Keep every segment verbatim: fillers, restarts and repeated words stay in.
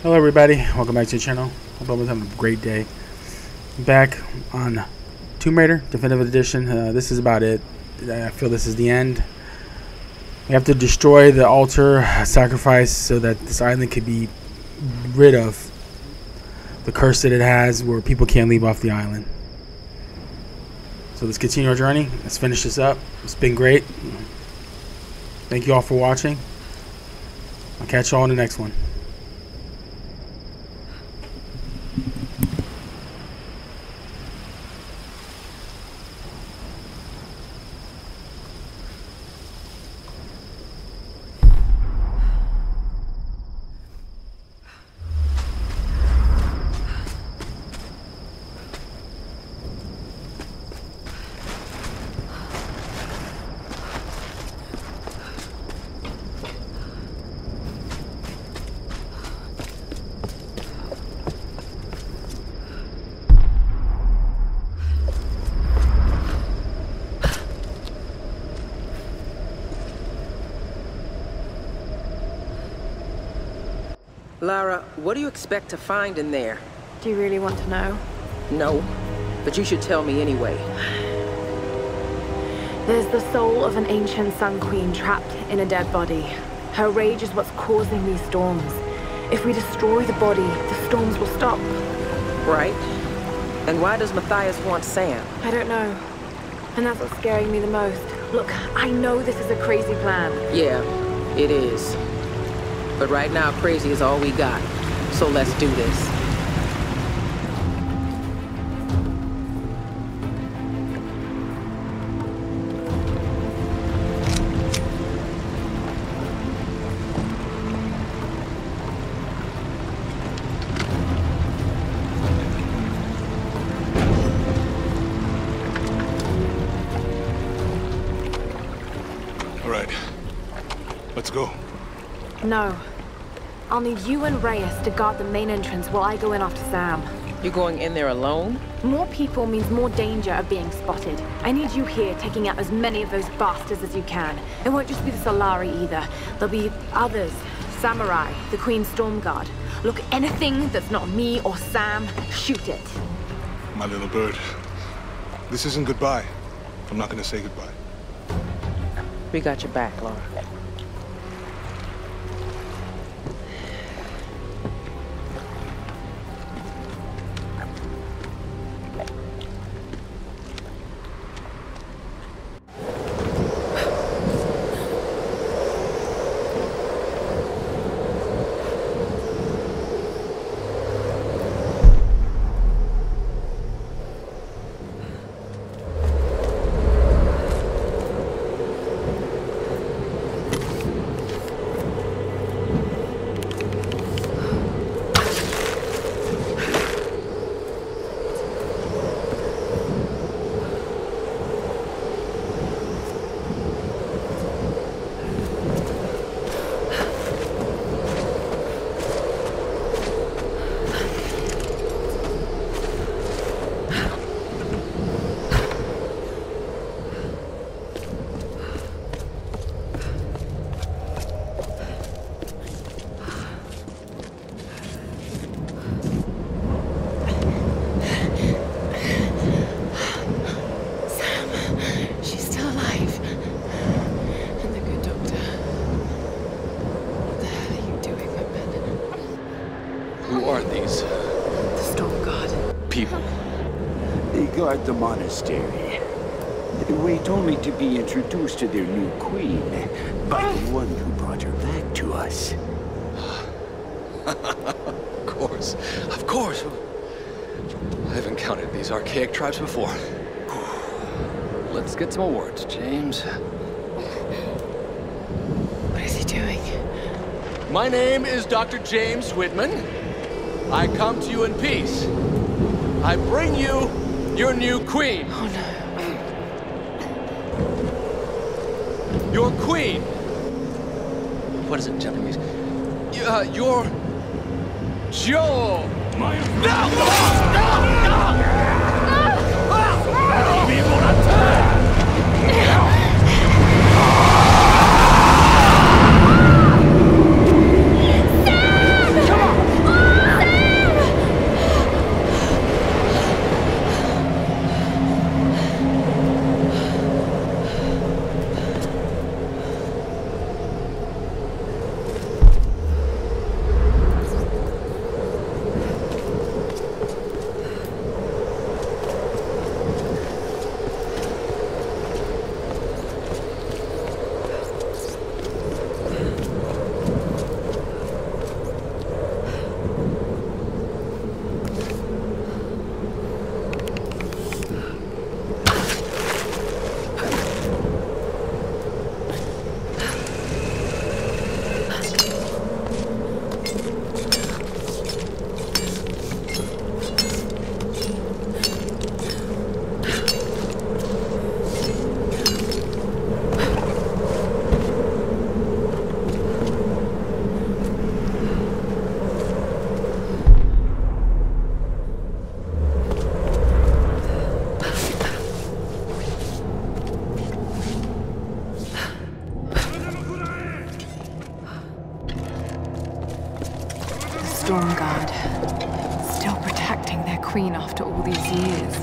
Hello everybody, welcome back to the channel. Hope everyone's having a great day. Back on Tomb Raider Definitive Edition. Uh, this is about it. I feel this is the end. We have to destroy the altar sacrifice so that this island could be rid of the curse that it has where people can't leave off the island. So let's continue our journey. Let's finish this up. It's been great. Thank you all for watching. I'll catch you all in the next one. Lara, what do you expect to find in there? Do you really want to know? No, but you should tell me anyway. There's the soul of an ancient Sun Queen trapped in a dead body. Her rage is what's causing these storms. If we destroy the body, the storms will stop. Right. And why does Matthias want Sam? I don't know. And that's what's scaring me the most. Look, I know this is a crazy plan. Yeah, it is. But right now, crazy is all we got. So let's do this. All right. Let's go. No. I'll need you and Reyes to guard the main entrance while I go in after Sam. You're going in there alone? More people means more danger of being spotted. I need you here taking out as many of those bastards as you can. It won't just be the Solari either. There'll be others. Samurai, the Queen's Storm Guard. Look, anything that's not me or Sam, shoot it. My little bird. This isn't goodbye. I'm not gonna say goodbye. We got your back, Lara. Guard the monastery. They wait only to be introduced to their new queen by the one who brought her back to us. Of course, of course. I've encountered these archaic tribes before. Let's get some awards, James. What is he doing? My name is Doctor James Whitman. I come to you in peace. I bring you your new queen. Oh no. Your queen. What is it in Japanese? Uh, your... Joe. My... No! No! No! Sam! Come on! Storm Guard. Still protecting their queen after all these years.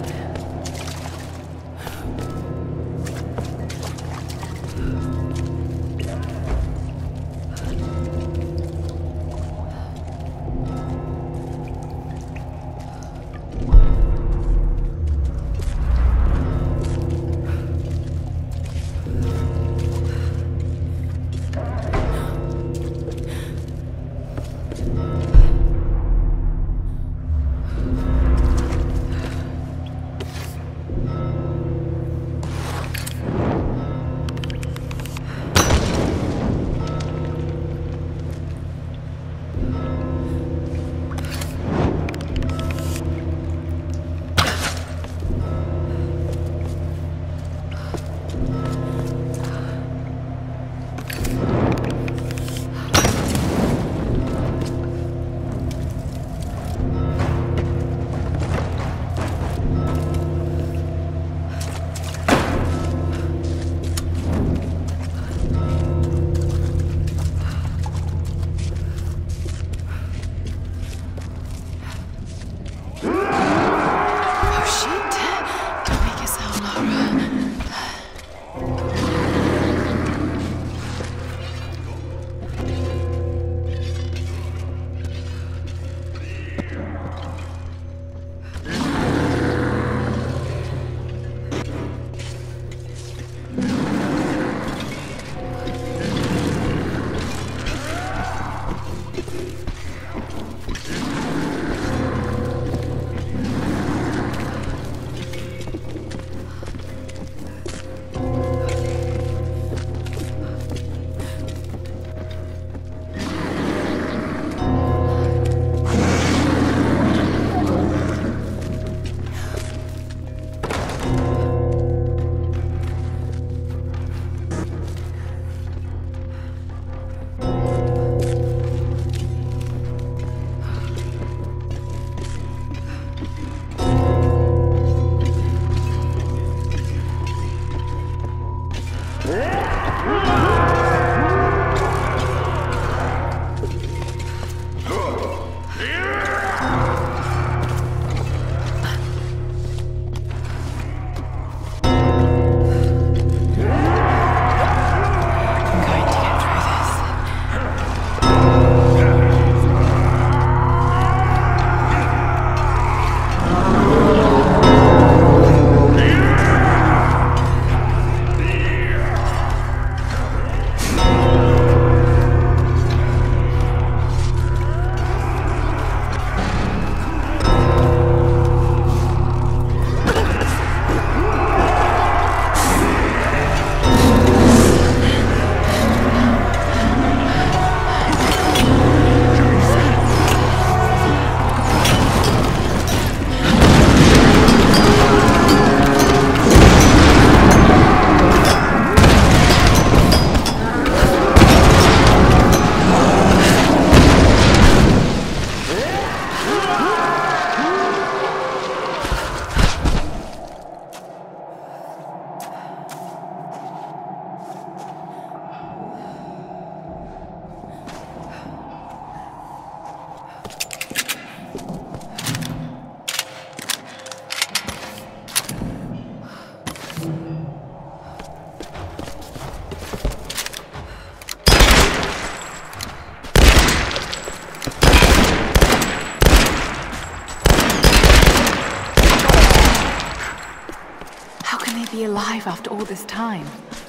Be alive after all this time.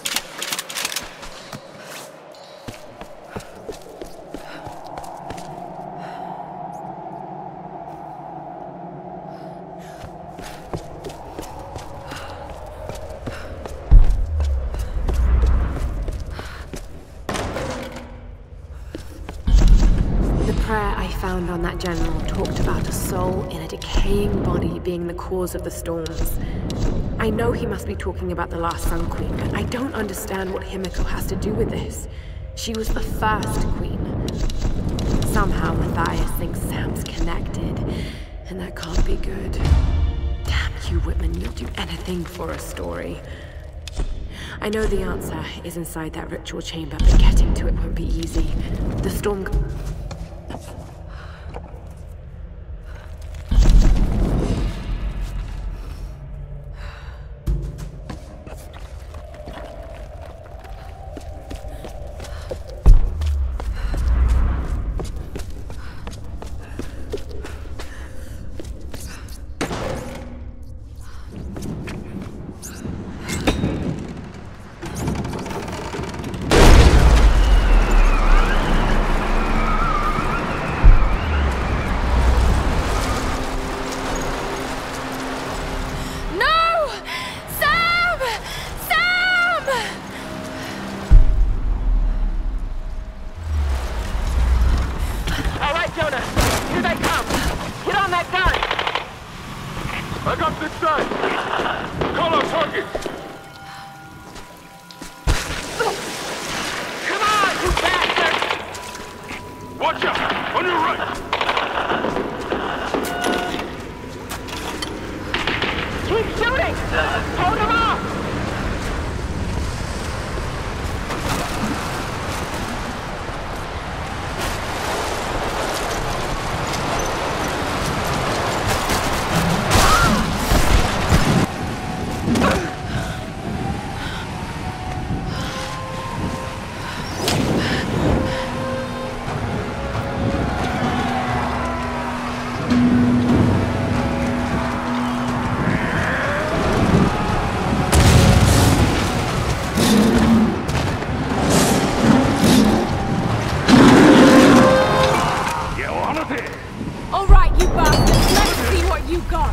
The prayer I found on that general talked about a soul in a decaying body being the cause of the storms. I know he must be talking about the last Sun Queen, but I don't understand what Himiko has to do with this. She was the first queen. Somehow Matthias thinks Sam's connected, and that can't be good. Damn you, Whitman, you'll do anything for a story. I know the answer is inside that ritual chamber, but getting to it won't be easy. The storm... Keep shooting! Hold him off! All right, you bastards, let's see what you got.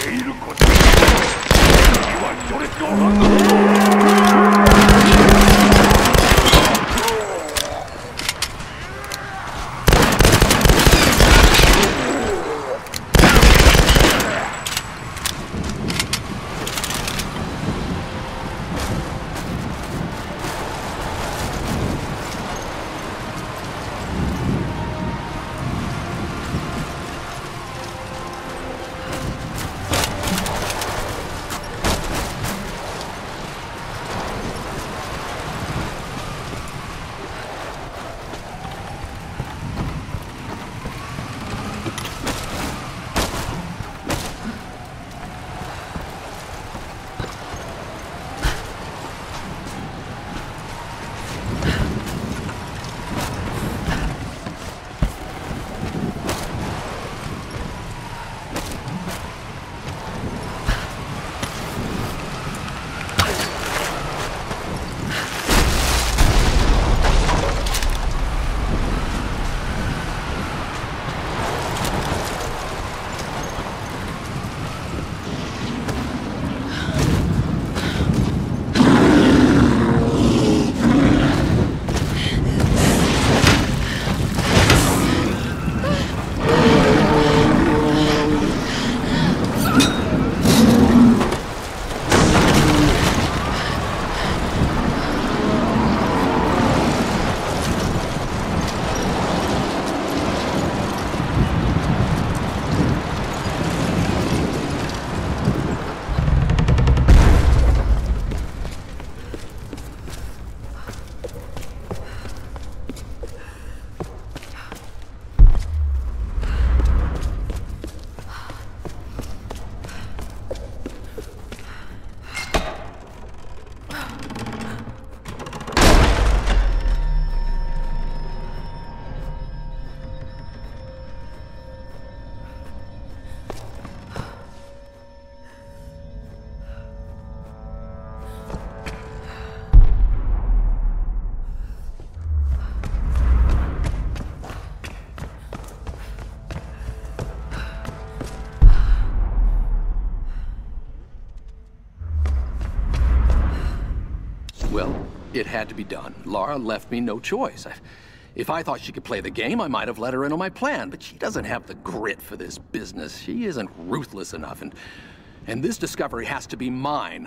Well, it had to be done. Lara left me no choice. I, if I thought she could play the game, I might have let her in on my plan, but she doesn't have the grit for this business. She isn't ruthless enough, and, and this discovery has to be mine.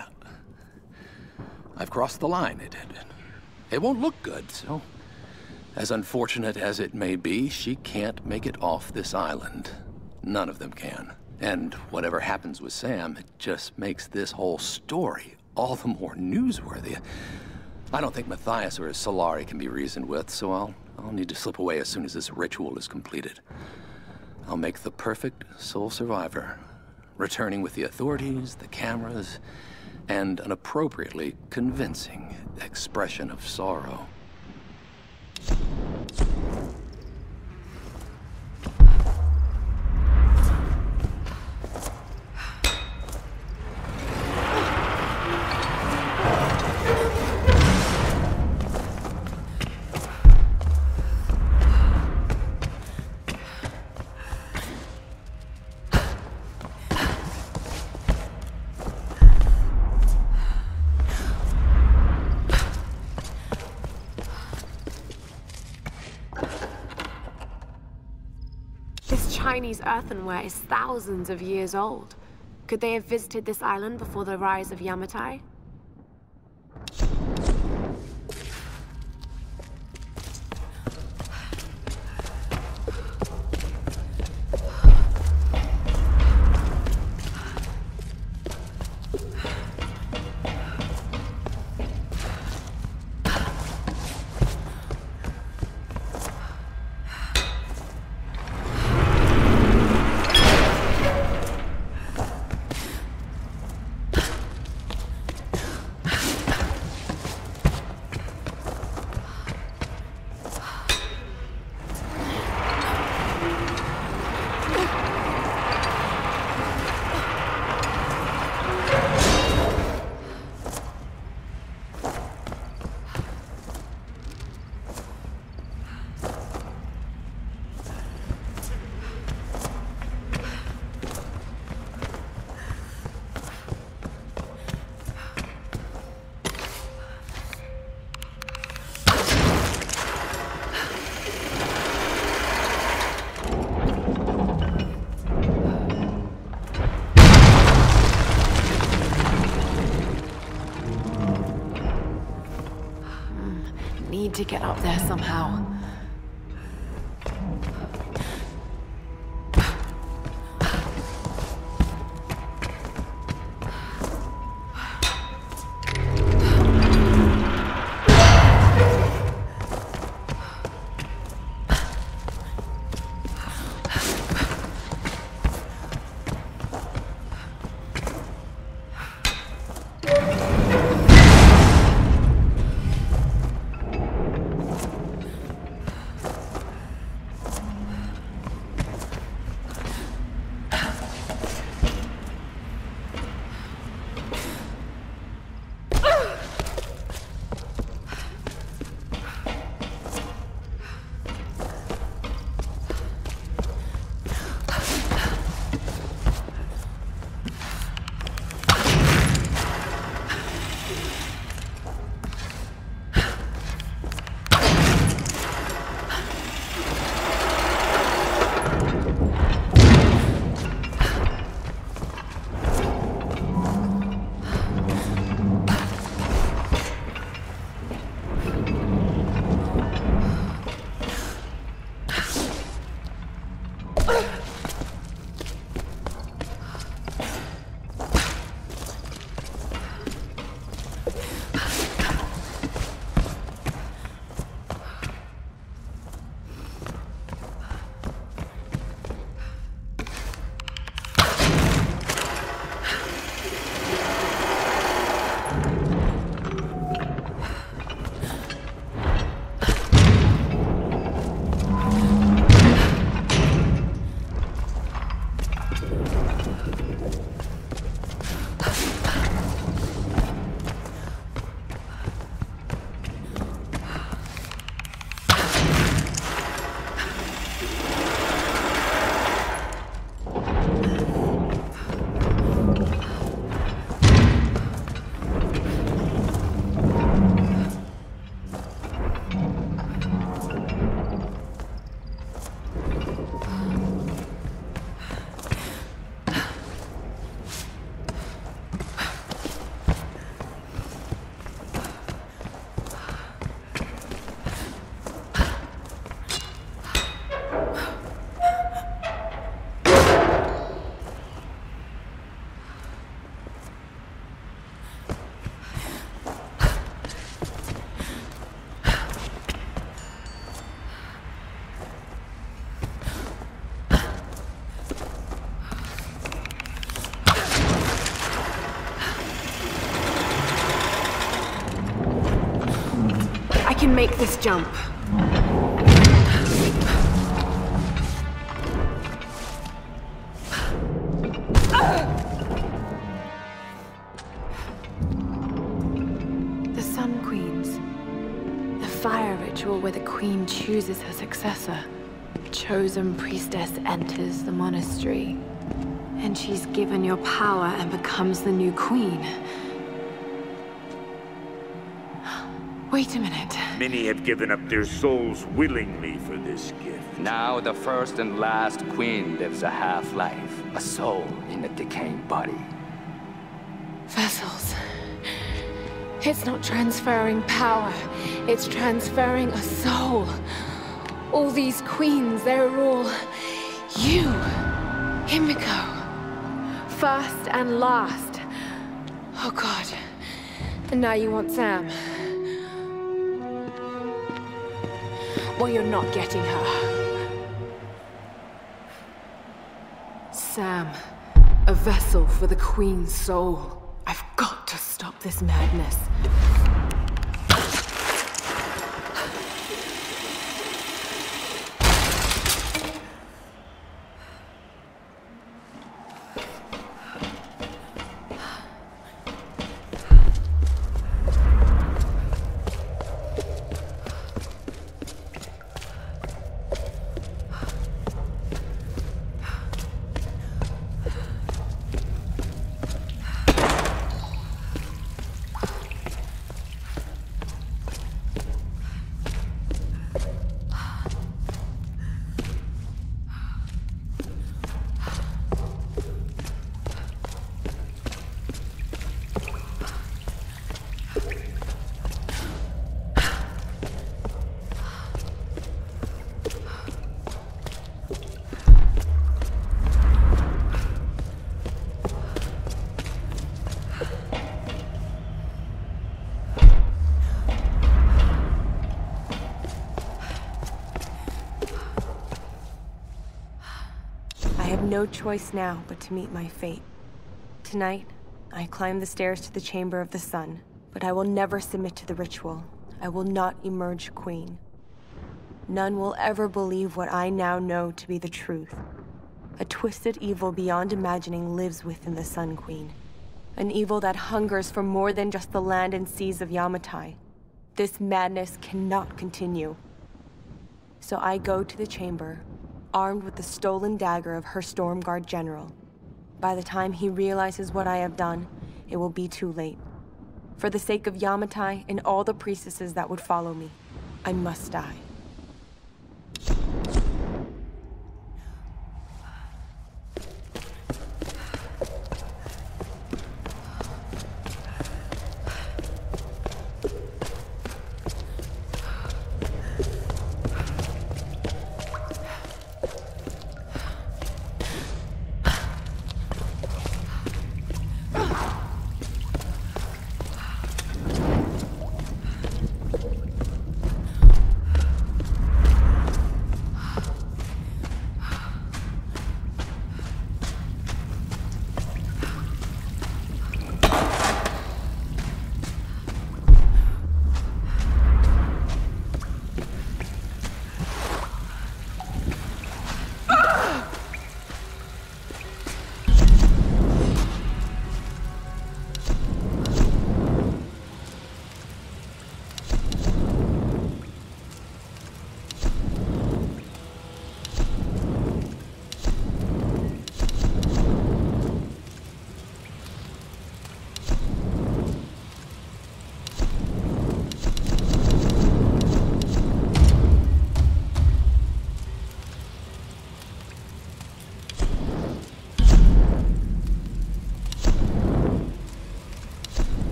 I've crossed the line. It, it, it won't look good, so... As unfortunate as it may be, she can't make it off this island. None of them can. And whatever happens with Sam, it just makes this whole story all the more newsworthy. I don't think Matthias or Solari can be reasoned with, so I'll, I'll need to slip away as soon as this ritual is completed. I'll make the perfect sole survivor, returning with the authorities, the cameras, and an appropriately convincing expression of sorrow. Chinese earthenware is thousands of years old. Could they have visited this island before the rise of Yamatai? to get up there somehow. I can make this jump. The Sun Queens. The fire ritual where the queen chooses her successor. A chosen priestess enters the monastery. And she's given your power and becomes the new queen. Wait a minute. Many have given up their souls willingly for this gift. Now the first and last queen lives a half-life, a soul in a decaying body. Vessels. It's not transferring power, it's transferring a soul. All these queens, they're all you, Himiko. First and last. Oh God. And now you want Sam. Well, you're not getting her. Sam, a vessel for the Queen's soul. I've got to stop this madness. no choice now but to meet my fate. Tonight, I climb the stairs to the Chamber of the Sun, but I will never submit to the ritual. I will not emerge queen. None will ever believe what I now know to be the truth. A twisted evil beyond imagining lives within the Sun Queen. An evil that hungers for more than just the land and seas of Yamatai. This madness cannot continue. So I go to the chamber, armed with the stolen dagger of her Stormguard general. By the time he realizes what I have done, it will be too late. For the sake of Yamatai and all the priestesses that would follow me, I must die.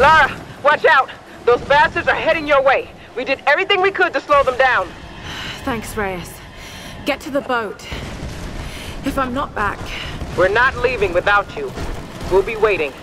Lara, watch out! Those bastards are heading your way. We did everything we could to slow them down. Thanks, Reyes. Get to the boat. If I'm not back... We're not leaving without you. We'll be waiting.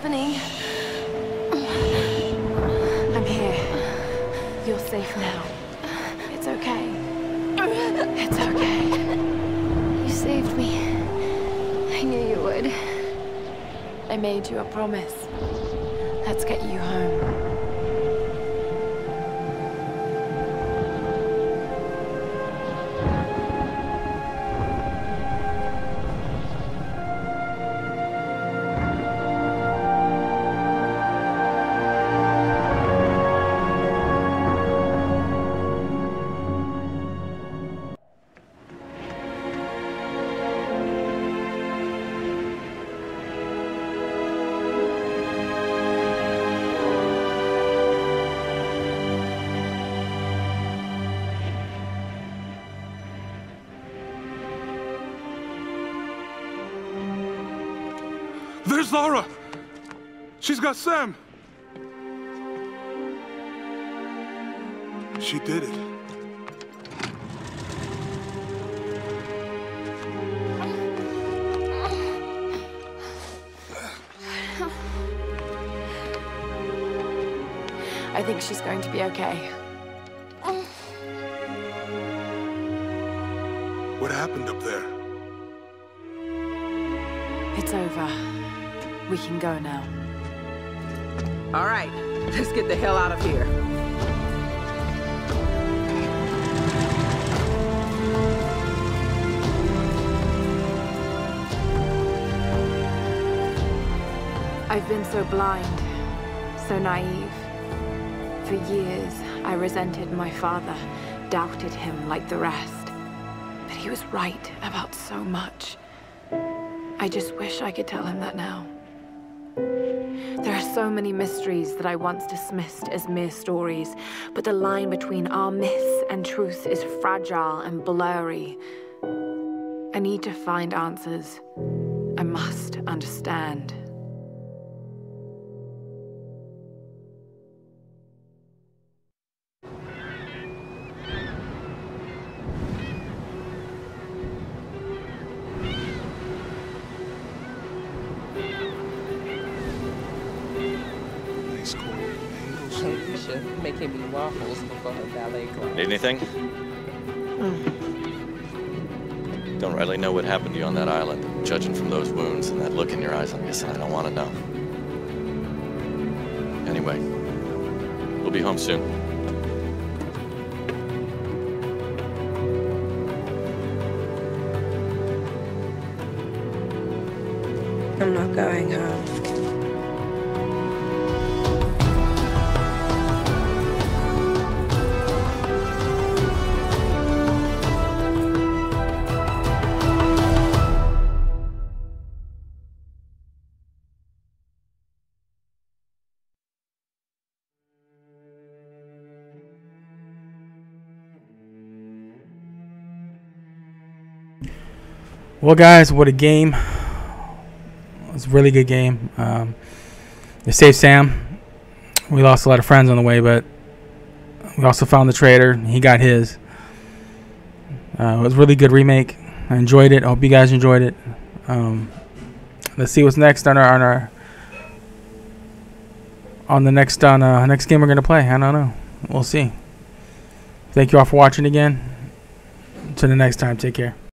happening. I'm here. You're safe now. It's okay. It's okay. You saved me. I knew you would. I made you a promise. Let's get you home. There's Lara! She's got Sam! She did it. I think she's going to be okay. What happened up there? It's over. We can go now. All right, let's get the hell out of here. I've been so blind, so naive. For years, I resented my father, doubted him like the rest. But he was right about so much. I just wish I could tell him that now. There are so many mysteries that I once dismissed as mere stories, but the line between our myths and truth is fragile and blurry. I need to find answers. I must understand. Making me waffles before her ballet class. Need anything? Mm. Don't really know what happened to you on that island. Judging from those wounds and that look in your eyes, I'm guessing I don't want to know. Anyway, we'll be home soon. I'm not going home. Well, guys, what a game. It was a really good game. Um, they saved Sam. We lost a lot of friends on the way, but we also found the traitor. He got his. Uh, it was a really good remake. I enjoyed it. I hope you guys enjoyed it. Um, let's see what's next on our on our on the next on uh, next game we're gonna play. I don't know. We'll see. Thank you all for watching again. Until the next time, take care.